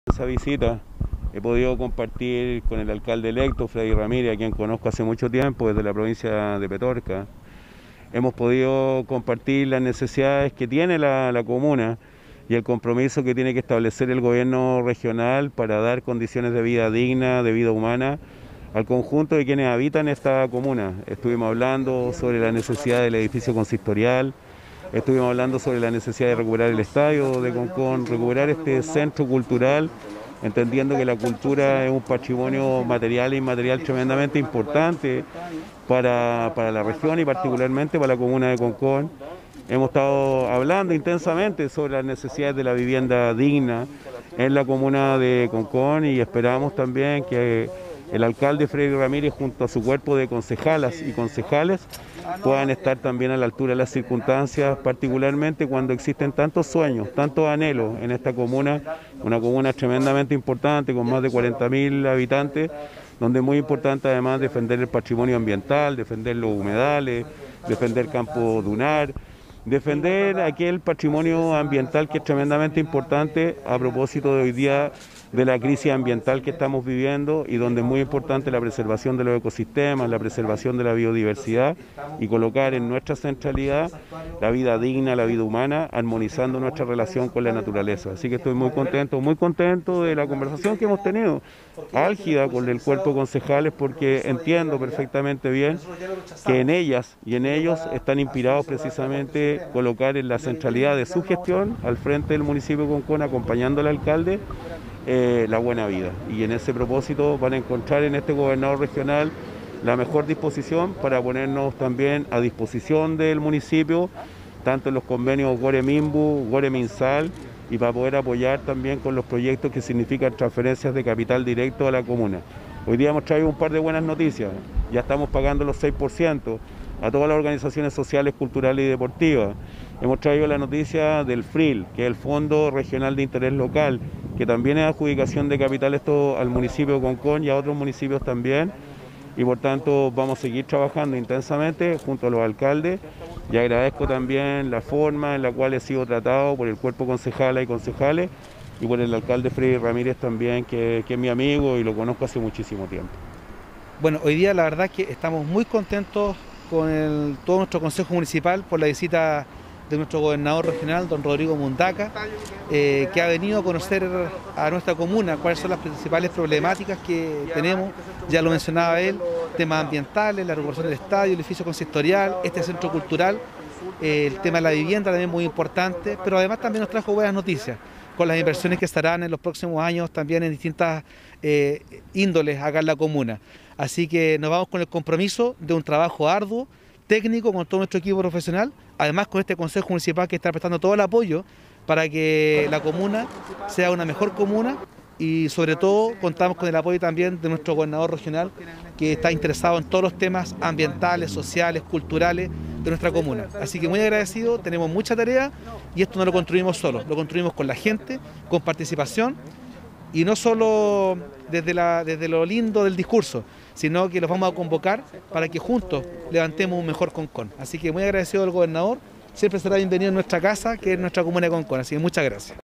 Esa visita he podido compartir con el alcalde electo, Freddy Ramírez, a quien conozco hace mucho tiempo desde la provincia de Petorca. Hemos podido compartir las necesidades que tiene la comuna y el compromiso que tiene que establecer el gobierno regional para dar condiciones de vida digna, de vida humana, al conjunto de quienes habitan esta comuna. Estuvimos hablando sobre la necesidad del edificio consistorial, estuvimos hablando sobre la necesidad de recuperar el estadio de Concón, recuperar este centro cultural, entendiendo que la cultura es un patrimonio material e inmaterial tremendamente importante para la región y particularmente para la comuna de Concón. Hemos estado hablando intensamente sobre las necesidades de la vivienda digna en la comuna de Concón y esperamos también que el alcalde Freddy Ramírez junto a su cuerpo de concejalas y concejales puedan estar también a la altura de las circunstancias, particularmente cuando existen tantos sueños, tantos anhelos en esta comuna, una comuna tremendamente importante con más de 40.000 habitantes, donde es muy importante además defender el patrimonio ambiental, defender los humedales, defender Campo Dunar, defender aquel patrimonio ambiental que es tremendamente importante a propósito de hoy día de la crisis ambiental que estamos viviendo y donde es muy importante la preservación de los ecosistemas, la preservación de la biodiversidad y colocar en nuestra centralidad la vida digna, la vida humana, armonizando nuestra relación con la naturaleza. Así que estoy muy contento de la conversación que hemos tenido, álgida con el cuerpo de concejales, porque entiendo perfectamente bien que en ellas y en ellos están inspirados precisamente colocar en la centralidad de su gestión al frente del municipio de Concón, acompañando al alcalde, la buena vida, y en ese propósito van a encontrar en este gobernador regional la mejor disposición para ponernos también a disposición del municipio, tanto en los convenios Gore-Minbu, Gore-Minsal, y para poder apoyar también con los proyectos que significan transferencias de capital directo a la comuna. Hoy día hemos traído un par de buenas noticias, ya estamos pagando los 6% a todas las organizaciones sociales, culturales y deportivas. Hemos traído la noticia del FRIL, que es el Fondo Regional de Interés Local, que también es adjudicación de capital esto al municipio de Concón y a otros municipios también, y por tanto vamos a seguir trabajando intensamente junto a los alcaldes, y agradezco también la forma en la cual he sido tratado por el cuerpo concejala y concejales y por el alcalde Freddy Ramírez también, que es mi amigo y lo conozco hace muchísimo tiempo. Bueno, hoy día la verdad es que estamos muy contentos con todo nuestro Consejo Municipal por la visita de nuestro gobernador regional, don Rodrigo Mundaca, que ha venido a conocer a nuestra comuna, cuáles son las principales problemáticas que tenemos. Ya lo mencionaba él, temas ambientales, la recuperación del estadio, el edificio consistorial, este centro cultural, el tema de la vivienda también muy importante, pero además también nos trajo buenas noticias con las inversiones que estarán en los próximos años también en distintas índoles acá en la comuna. Así que nos vamos con el compromiso de un trabajo arduo, técnico, con todo nuestro equipo profesional, además con este Consejo Municipal que está prestando todo el apoyo para que la comuna sea una mejor comuna, y sobre todo contamos con el apoyo también de nuestro gobernador regional, que está interesado en todos los temas ambientales, sociales, culturales de nuestra comuna. Así que muy agradecido, tenemos mucha tarea y esto no lo construimos solos, lo construimos con la gente, con participación, y no solo desde lo lindo del discurso, sino que los vamos a convocar para que juntos levantemos un mejor Concón. Así que muy agradecido al gobernador, siempre será bienvenido en nuestra casa, que es nuestra comuna de Concón, así que muchas gracias.